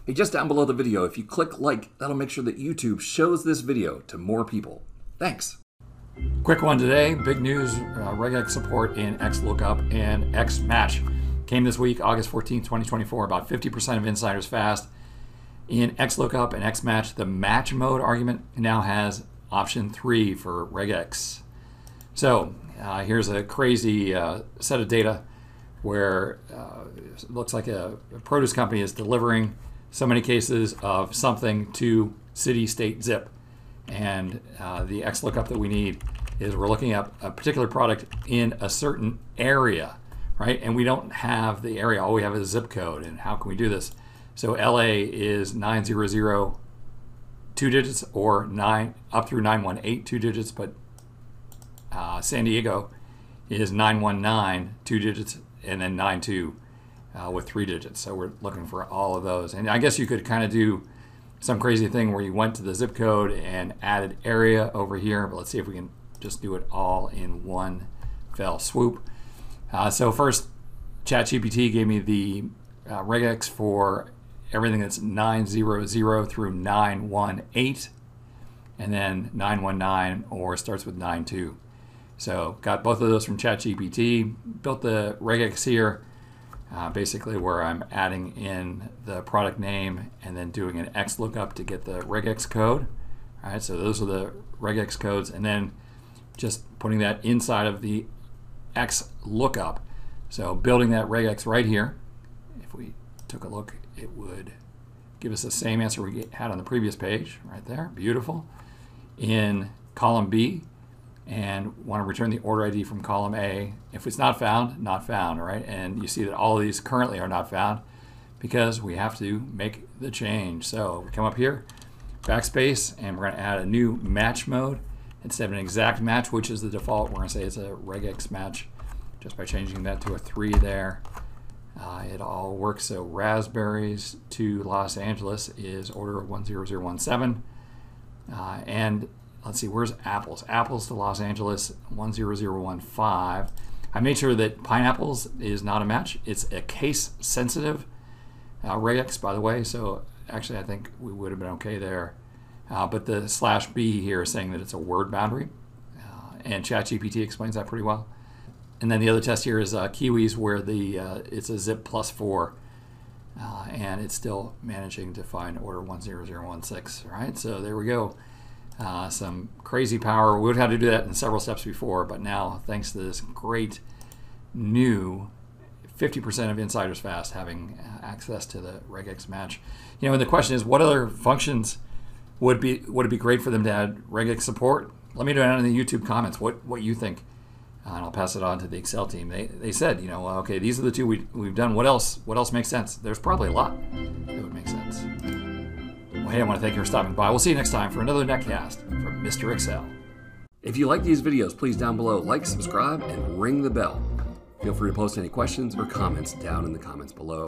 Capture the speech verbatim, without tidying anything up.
Hey, just down below the video, if you click like, that'll make sure that YouTube shows this video to more people. Thanks. Quick one today, big news, uh, RegEx support in XLOOKUP and XMATCH. Came this week, August fourteenth, twenty twenty-four, about fifty percent of insiders fast. In XLOOKUP and XMATCH, the match mode argument now has option three for RegEx. So uh, here's a crazy uh, set of data where uh, it looks like a, a produce company is delivering so many cases of something to city, state, zip. And uh, the XLOOKUP that we need is we're looking at a particular product in a certain area, right? And we don't have the area, all we have is a zip code. And how can we do this? So L A is nine zero zero, two digits, or nine up through nine one eight, two digits, but uh, San Diego is nine one nine, two digits, and then nine two uh, with three digits. So we're looking for all of those. And I guess you could kind of do some crazy thing where you went to the zip code and added area over here, but let's see if we can just do it all in one fell swoop. Uh, so first, ChatGPT gave me the uh, regex for everything that's nine zero zero through nine one eight, and then nine one nine or starts with nine two. So got both of those from ChatGPT, built the regex here, uh, basically where I'm adding in the product name and then doing an XLOOKUP to get the regex code. All right, so those are the regex codes, and then just putting that inside of the XLOOKUP. So building that regex right here. If we took a look, it would give us the same answer we had on the previous page, right there, beautiful. In column B, and want to return the order I D from column A. If it's not found, not found, right? And you see that all of these currently are not found because we have to make the change. So we come up here, backspace, and we're going to add a new match mode. Instead of an exact match, which is the default, we're going to say it's a regex match just by changing that to a three there. Uh, it all works. So raspberries to Los Angeles is order one zero zero one seven. Uh, and let's see, where's apples? Apples to Los Angeles, one zero zero one five. I made sure that pineapples is not a match. It's a case sensitive uh, regex, by the way. So actually, I think we would have been okay there. Uh, but the slash B here is saying that it's a word boundary. Uh, and ChatGPT explains that pretty well. And then the other test here is uh, kiwis, where the uh, it's a zip plus four. Uh, and it's still managing to find order one zero zero one six, right? So there we go. Uh, some crazy power. We would have had to do that in several steps before, but now, thanks to this great new fifty percent of insiders fast having access to the regex match. You know, and the question is, what other functions would be would it be great for them to add regex support? Let me know down in the YouTube comments what what you think, uh, and I'll pass it on to the Excel team. They they said, you know, okay, these are the two we we've done. What else? What else makes sense? There's probably a lot that would make sense. Well, hey, I want to thank you for stopping by. We'll see you next time for another Netcast from Mister Excel. If you like these videos, please down below like, subscribe, and ring the bell. Feel free to post any questions or comments down in the comments below.